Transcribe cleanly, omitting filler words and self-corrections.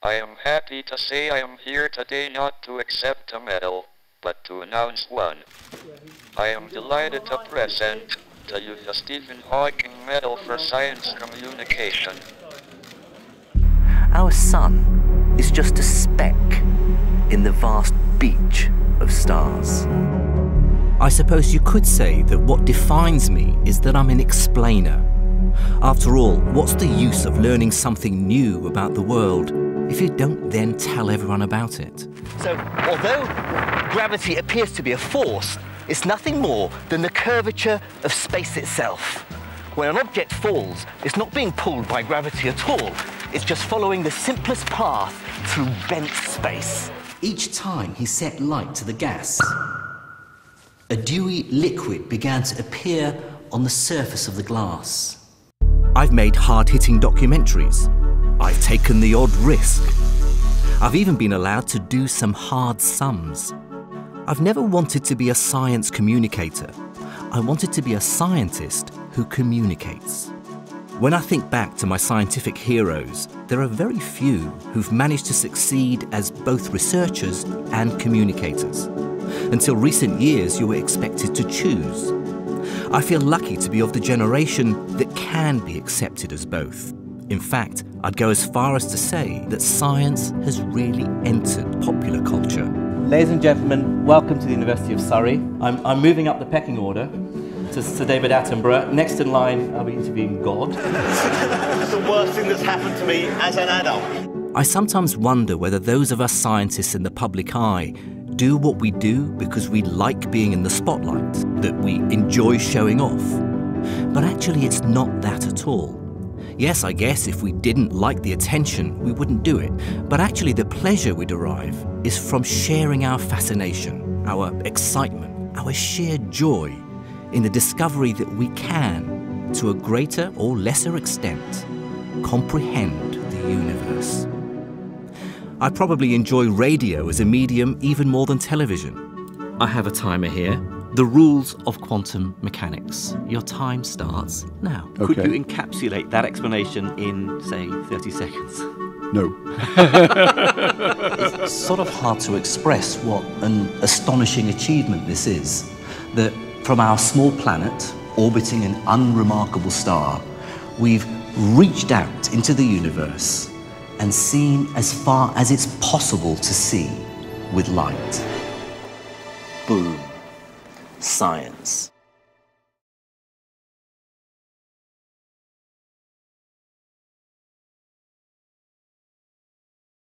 I am happy to say I am here today not to accept a medal, but to announce one. I am delighted to present to you the Stephen Hawking Medal for Science Communication. Our sun is just a speck in the vast beach of stars. I suppose you could say that what defines me is that I'm an explainer. After all, what's the use of learning something new about the world if you don't then tell everyone about it? So, although gravity appears to be a force, it's nothing more than the curvature of space itself. When an object falls, it's not being pulled by gravity at all. It's just following the simplest path through bent space. Each time he set light to the gas, a dewy liquid began to appear on the surface of the glass. I've made hard-hitting documentaries. I've taken the odd risk. I've even been allowed to do some hard sums. I've never wanted to be a science communicator. I wanted to be a scientist who communicates. When I think back to my scientific heroes, there are very few who've managed to succeed as both researchers and communicators. Until recent years, you were expected to choose. I feel lucky to be of the generation that can be accepted as both. In fact, I'd go as far as to say that science has really entered popular culture. Ladies and gentlemen, welcome to the University of Surrey. I'm moving up the pecking order to Sir David Attenborough. Next in line, I'll be interviewing God. This is the worst thing that's happened to me as an adult. I sometimes wonder whether those of us scientists in the public eye do what we do because we like being in the spotlight, that we enjoy showing off. But actually, it's not that at all. Yes, I guess if we didn't like the attention, we wouldn't do it. But actually, the pleasure we derive is from sharing our fascination, our excitement, our sheer joy in the discovery that we can, to a greater or lesser extent, comprehend the universe. I probably enjoy radio as a medium even more than television. I have a timer here. The rules of quantum mechanics. Your time starts now. Okay. Could you encapsulate that explanation in, say, 30 seconds? No. It's sort of hard to express what an astonishing achievement this is. That from our small planet, orbiting an unremarkable star, we've reached out into the universe and seen as far as it's possible to see with light. Boom. Science.